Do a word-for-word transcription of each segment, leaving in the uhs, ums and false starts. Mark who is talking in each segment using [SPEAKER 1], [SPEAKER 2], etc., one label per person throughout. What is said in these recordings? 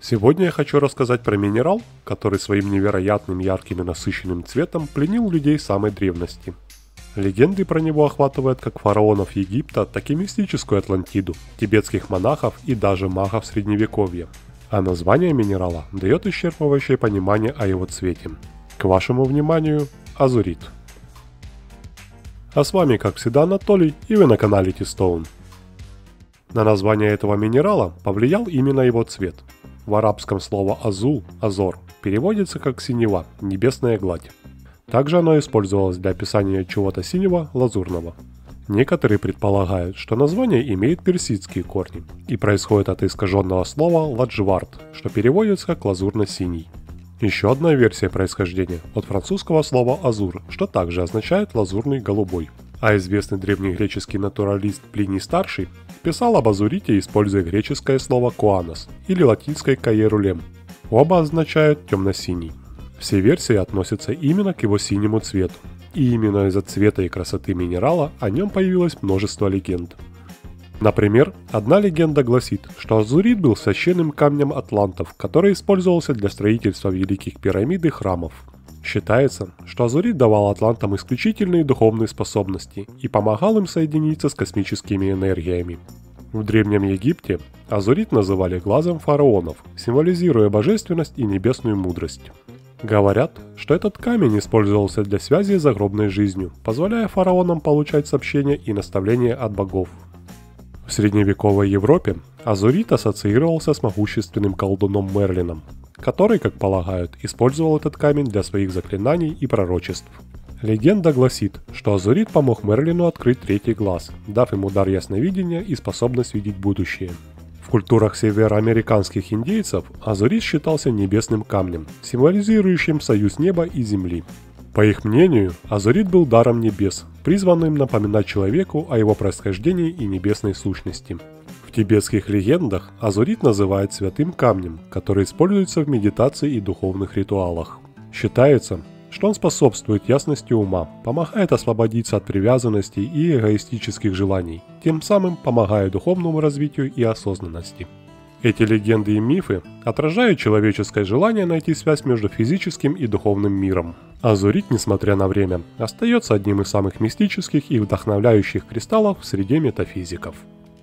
[SPEAKER 1] Сегодня я хочу рассказать про минерал, который своим невероятным ярким и насыщенным цветом пленил людей самой древности. Легенды про него охватывают как фараонов Египта, так и мистическую Атлантиду, тибетских монахов и даже магов Средневековья. А название минерала дает исчерпывающее понимание о его цвете. К вашему вниманию, азурит. А с вами, как всегда, Анатолий, и вы на канале T-Stone. На название этого минерала повлиял именно его цвет. В арабском слово «азул» – «азор» переводится как «синева», «небесная гладь». Также оно использовалось для описания чего-то синего, лазурного. Некоторые предполагают, что название имеет персидские корни и происходит от искаженного слова «ладжвард», что переводится как «лазурно-синий». Еще одна версия происхождения от французского слова «азур», что также означает «лазурный голубой». А известный древнегреческий натуралист Плиний Старший писал об азурите, используя греческое слово «куанос» или латинское «каерулем». Оба означают «темно-синий». Все версии относятся именно к его синему цвету. И именно из-за цвета и красоты минерала о нем появилось множество легенд. Например, одна легенда гласит, что азурит был священным камнем атлантов, который использовался для строительства великих пирамид и храмов. Считается, что азурит давал атлантам исключительные духовные способности и помогал им соединиться с космическими энергиями. В Древнем Египте азурит называли глазом фараонов, символизируя божественность и небесную мудрость. Говорят, что этот камень использовался для связи с загробной жизнью, позволяя фараонам получать сообщения и наставления от богов. В средневековой Европе азурит ассоциировался с могущественным колдуном Мерлином, который, как полагают, использовал этот камень для своих заклинаний и пророчеств. Легенда гласит, что азурит помог Мерлину открыть третий глаз, дав ему дар ясновидения и способность видеть будущее. В культурах североамериканских индейцев азурит считался небесным камнем, символизирующим союз неба и земли. По их мнению, азурит был даром небес, призванным напоминать человеку о его происхождении и небесной сущности. В тибетских легендах азурит называют святым камнем, который используется в медитации и духовных ритуалах. Считается, что он способствует ясности ума, помогает освободиться от привязанностей и эгоистических желаний, тем самым помогая духовному развитию и осознанности. Эти легенды и мифы отражают человеческое желание найти связь между физическим и духовным миром. Азурит, несмотря на время, остается одним из самых мистических и вдохновляющих кристаллов в среде метафизиков.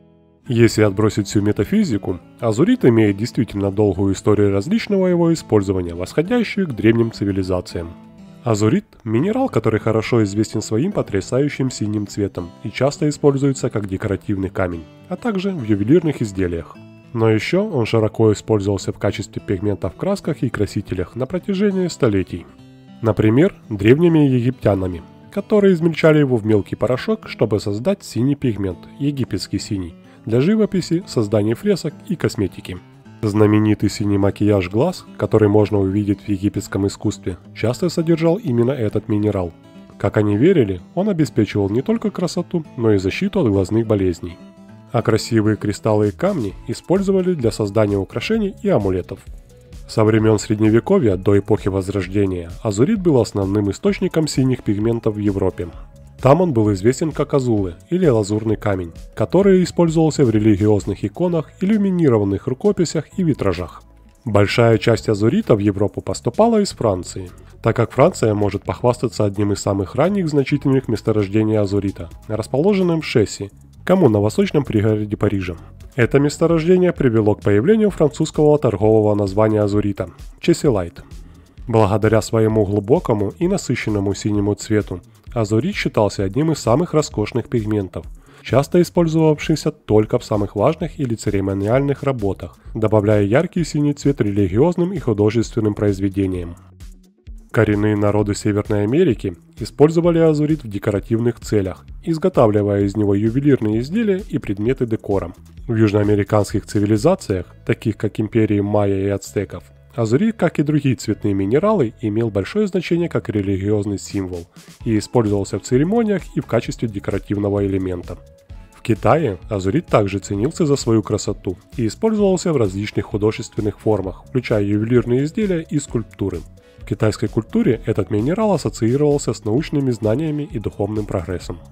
[SPEAKER 1] Если отбросить всю метафизику, азурит имеет действительно долгую историю различного его использования, восходящую к древним цивилизациям. Азурит – минерал, который хорошо известен своим потрясающим синим цветом и часто используется как декоративный камень, а также в ювелирных изделиях. Но еще он широко использовался в качестве пигмента в красках и красителях на протяжении столетий. Например, древними египтянами, которые измельчали его в мелкий порошок, чтобы создать синий пигмент, египетский синий, для живописи, создания фресок и косметики. Знаменитый синий макияж глаз, который можно увидеть в египетском искусстве, часто содержал именно этот минерал. Как они верили, он обеспечивал не только красоту, но и защиту от глазных болезней. А красивые кристаллы и камни использовали для создания украшений и амулетов. Со времен Средневековья до эпохи Возрождения азурит был основным источником синих пигментов в Европе. Там он был известен как азулы или лазурный камень, который использовался в религиозных иконах, иллюминированных рукописях и витражах. Большая часть азурита в Европу поступала из Франции, так как Франция может похвастаться одним из самых ранних значительных месторождений азурита, расположенным в Шесси, коммуна в восточном пригороде Парижа. Это месторождение привело к появлению французского торгового названия азурита – чесилайт. Благодаря своему глубокому и насыщенному синему цвету, азурит считался одним из самых роскошных пигментов, часто использовавшийся только в самых важных или церемониальных работах, добавляя яркий синий цвет религиозным и художественным произведениям. Коренные народы Северной Америки использовали азурит в декоративных целях, изготавливая из него ювелирные изделия и предметы декора. В южноамериканских цивилизациях, таких как империи майя и ацтеков, азурит, как и другие цветные минералы, имел большое значение как религиозный символ и использовался в церемониях и в качестве декоративного элемента. В Китае азурит также ценился за свою красоту и использовался в различных художественных формах, включая ювелирные изделия и скульптуры. В китайской культуре этот минерал ассоциировался с научными знаниями и духовным прогрессом.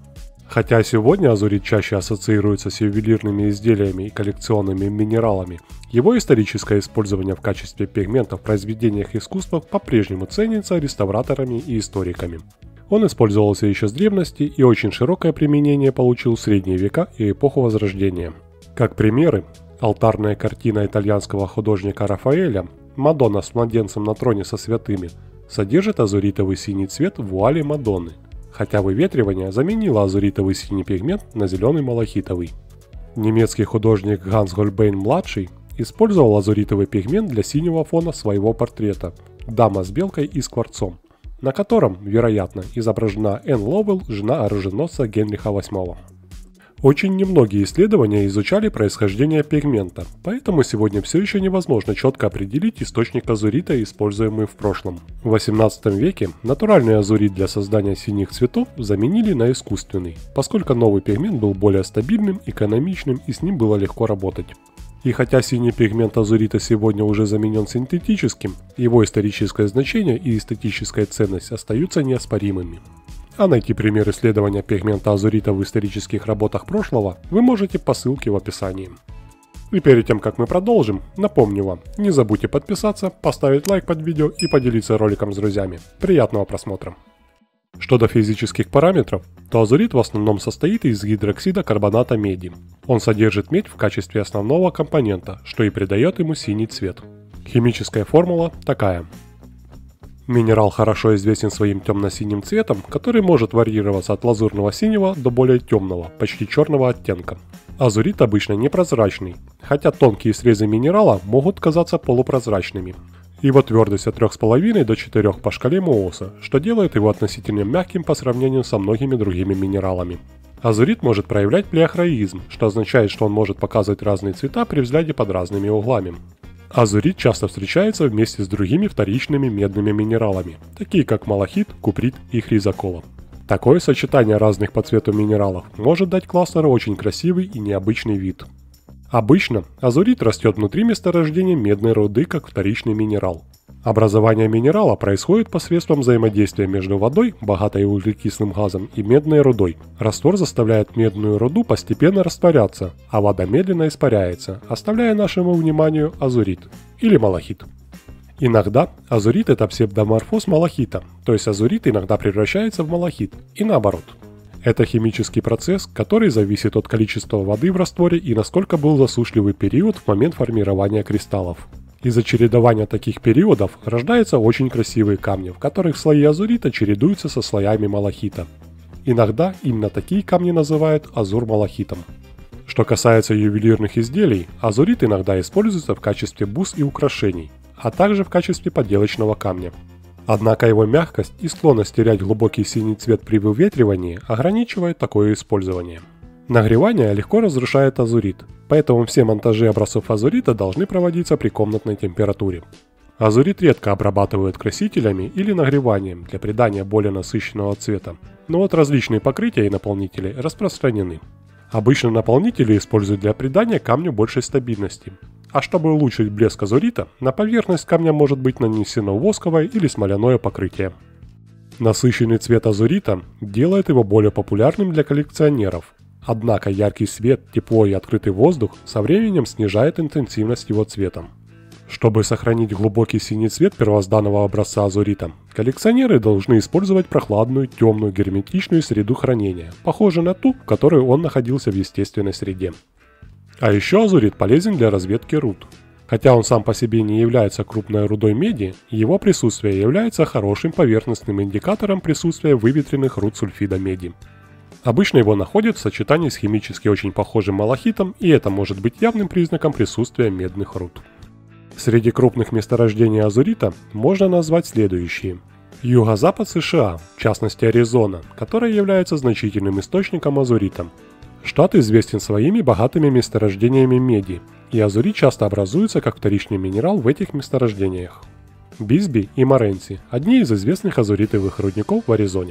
[SPEAKER 1] Хотя сегодня азурит чаще ассоциируется с ювелирными изделиями и коллекционными минералами, его историческое использование в качестве пигмента в произведениях искусства по-прежнему ценится реставраторами и историками. Он использовался еще с древности и очень широкое применение получил в средние века и эпоху Возрождения. Как примеры, алтарная картина итальянского художника Рафаэля «Мадонна с младенцем на троне со святыми» содержит азуритовый синий цвет в вуале Мадонны, хотя выветривание заменило азуритовый синий пигмент на зеленый малахитовый. Немецкий художник Ганс Гольбейн-младший использовал азуритовый пигмент для синего фона своего портрета «Дама с белкой и скворцом», на котором, вероятно, изображена Энн Ловелл, жена оруженосца Генриха восьмого. Очень немногие исследования изучали происхождение пигмента, поэтому сегодня все еще невозможно четко определить источник азурита, используемый в прошлом. В восемнадцатом веке натуральный азурит для создания синих цветов заменили на искусственный, поскольку новый пигмент был более стабильным, экономичным и с ним было легко работать. И хотя синий пигмент азурита сегодня уже заменен синтетическим, его историческое значение и эстетическая ценность остаются неоспоримыми. А найти пример исследования пигмента азурита в исторических работах прошлого вы можете по ссылке в описании. И перед тем, как мы продолжим, напомню вам, не забудьте подписаться, поставить лайк под видео и поделиться роликом с друзьями. Приятного просмотра! Что до физических параметров, то азурит в основном состоит из гидроксида карбоната меди. Он содержит медь в качестве основного компонента, что и придает ему синий цвет. Химическая формула такая. Минерал хорошо известен своим темно-синим цветом, который может варьироваться от лазурного синего до более темного, почти черного оттенка. Азурит обычно непрозрачный, хотя тонкие срезы минерала могут казаться полупрозрачными. Его твердость от трёх с половиной до четырёх по шкале Мооса, что делает его относительно мягким по сравнению со многими другими минералами. Азурит может проявлять плеохроизм, что означает, что он может показывать разные цвета при взгляде под разными углами. Азурит часто встречается вместе с другими вторичными медными минералами, такие как малахит, куприт и хризокола. Такое сочетание разных по цвету минералов может дать кластеру очень красивый и необычный вид. Обычно азурит растет внутри месторождения медной руды как вторичный минерал. Образование минерала происходит посредством взаимодействия между водой, богатой углекислым газом, и медной рудой. Раствор заставляет медную руду постепенно растворяться, а вода медленно испаряется, оставляя нашему вниманию азурит или малахит. Иногда азурит – это псевдоморфоз малахита, то есть азурит иногда превращается в малахит, и наоборот. Это химический процесс, который зависит от количества воды в растворе и насколько был засушливый период в момент формирования кристаллов. Из-за чередования таких периодов рождаются очень красивые камни, в которых слои азурита чередуются со слоями малахита. Иногда именно такие камни называют азур-малахитом. Что касается ювелирных изделий, азурит иногда используется в качестве бус и украшений, а также в качестве поделочного камня. Однако его мягкость и склонность терять глубокий синий цвет при выветривании ограничивает такое использование. Нагревание легко разрушает азурит, поэтому все монтажи образцов азурита должны проводиться при комнатной температуре. Азурит редко обрабатывают красителями или нагреванием для придания более насыщенного цвета, но вот различные покрытия и наполнители распространены. Обычно наполнители используют для придания камню большей стабильности, а чтобы улучшить блеск азурита, на поверхность камня может быть нанесено восковое или смоляное покрытие. Насыщенный цвет азурита делает его более популярным для коллекционеров. Однако яркий свет, тепло и открытый воздух со временем снижает интенсивность его цвета. Чтобы сохранить глубокий синий цвет первозданного образца азурита, коллекционеры должны использовать прохладную, темную, герметичную среду хранения, похожую на ту, в которой он находился в естественной среде. А еще азурит полезен для разведки руд. Хотя он сам по себе не является крупной рудой меди, его присутствие является хорошим поверхностным индикатором присутствия выветренных руд сульфида меди. Обычно его находят в сочетании с химически очень похожим малахитом, и это может быть явным признаком присутствия медных руд. Среди крупных месторождений азурита можно назвать следующие. Юго-запад США, в частности Аризона, которая является значительным источником азурита. Штат известен своими богатыми месторождениями меди, и азурит часто образуется как вторичный минерал в этих месторождениях. Бисби и Моренси – одни из известных азуритовых рудников в Аризоне.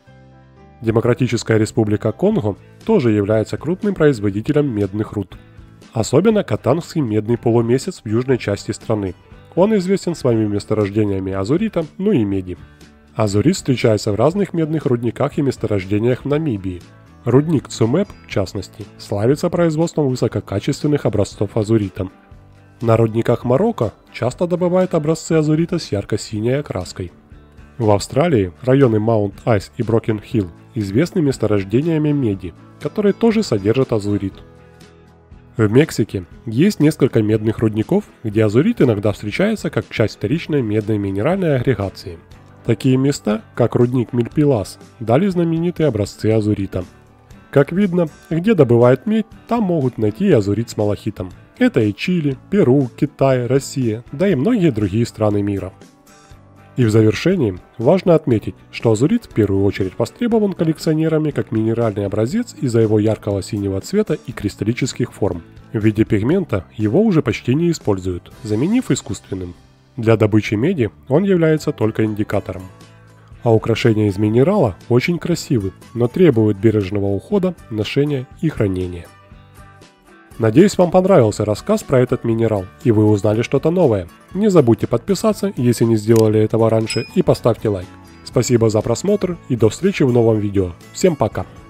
[SPEAKER 1] Демократическая республика Конго тоже является крупным производителем медных руд. Особенно Катангский медный полумесяц в южной части страны. Он известен своими месторождениями азурита, ну и меди. Азурит встречается в разных медных рудниках и месторождениях в Намибии. Рудник Цумэп, в частности, славится производством высококачественных образцов азурита. На рудниках Марокко часто добывают образцы азурита с ярко-синей окраской. В Австралии районы Маунт-Айс и Брокен-Хилл известны месторождениями меди, которые тоже содержат азурит. В Мексике есть несколько медных рудников, где азурит иногда встречается как часть вторичной медной минеральной агрегации. Такие места, как рудник Мильпилас, дали знаменитые образцы азурита. Как видно, где добывают медь, там могут найти и азурит с малахитом. Это и Чили, Перу, Китай, Россия, да и многие другие страны мира. И в завершении важно отметить, что азурит в первую очередь востребован коллекционерами как минеральный образец из-за его яркого синего цвета и кристаллических форм. В виде пигмента его уже почти не используют, заменив искусственным. Для добычи меди он является только индикатором. А украшения из минерала очень красивы, но требуют бережного ухода, ношения и хранения. Надеюсь, вам понравился рассказ про этот минерал, и вы узнали что-то новое. Не забудьте подписаться, если не сделали этого раньше, и поставьте лайк. Спасибо за просмотр и до встречи в новом видео. Всем пока!